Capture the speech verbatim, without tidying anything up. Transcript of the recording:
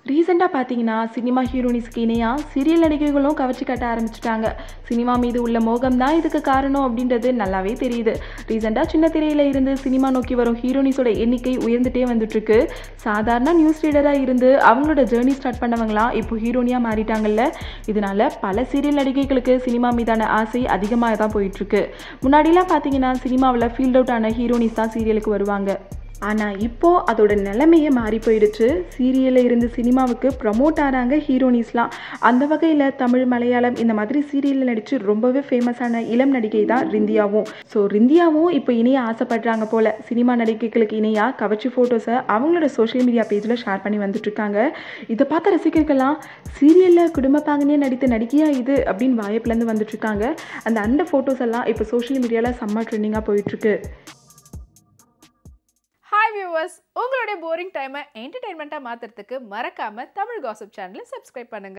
ரீசெண்டாக பார்த்தீங்கன்னா சினிமா ஹீரோயின்ஸ்க்கு இணையாக சீரியல் நடிகைகளும் கவர்ச்சி காட்ட ஆரம்பிச்சிட்டாங்க. சினிமா மீது உள்ள மோகம் தான் இதுக்கு காரணம் அப்படின்றது நல்லாவே தெரியுது. ரீசெண்டாக சின்ன திரையில இருந்து சினிமா நோக்கி வரும் ஹீரோயின்ஸோட எண்ணிக்கை உயர்ந்துட்டே வந்துட்டுருக்கு. சாதாரண நியூஸ் ரீடராக இருந்து அவங்களோட ஜேர்னி ஸ்டார்ட் பண்ணவங்களாம் இப்போ ஹீரோனியாக மாறிட்டாங்கல்ல. இதனால பல சீரியல் நடிகைகளுக்கு சினிமா மீதான ஆசை அதிகமாக தான் போயிட்டுருக்கு. முன்னாடிலாம் பார்த்தீங்கன்னா சினிமாவில் ஃபீல்ட் அவுட் ஆன ஹீரோயின்ஸ் தான் சீரியலுக்கு வருவாங்க. ஆனால் இப்போது அதோட நிலைமையே மாறி போயிடுச்சு. சீரியலில் இருந்து சினிமாவுக்கு ப்ரமோட் ஆகிறாங்க ஹீரோயின்ஸ்லாம். அந்த வகையில் தமிழ், மலையாளம் இந்த மாதிரி சீரியலில் நடித்து ரொம்பவே ஃபேமஸான இளம் நடிகை தான் ரிந்தியாவும். ஸோ ரிந்தியாவும் இப்போ இணைய ஆசைப்படுறாங்க போல். சினிமா நடிகைகளுக்கு இணையாக கவர்ச்சி ஃபோட்டோஸை அவங்களோட சோஷியல் மீடியா பேஜில் ஷேர் பண்ணி வந்துட்டுருக்காங்க. இதை பார்த்த ரசிகர்கள்லாம் சீரியலில் குடும்ப பாங்கனே நடித்த நடிகையா இது அப்படின்னு வாய்ப்புலேருந்து வந்துட்டுருக்காங்க. அந்த அந்த ஃபோட்டோஸ் எல்லாம் இப்போ சோஷியல் மீடியாவில் செம்ம ட்ரெண்டிங்காக போயிட்டுருக்கு. ஹாய் வியூவர்ஸ், உங்களுடைய போரிங் டைமை என்டர்டெயின்மெண்ட்டாக மாற்றுறதுக்கு மறக்காமல் தமிழ் காசிப் சேனலை சப்ஸ்கிரைப் பண்ணுங்கள்.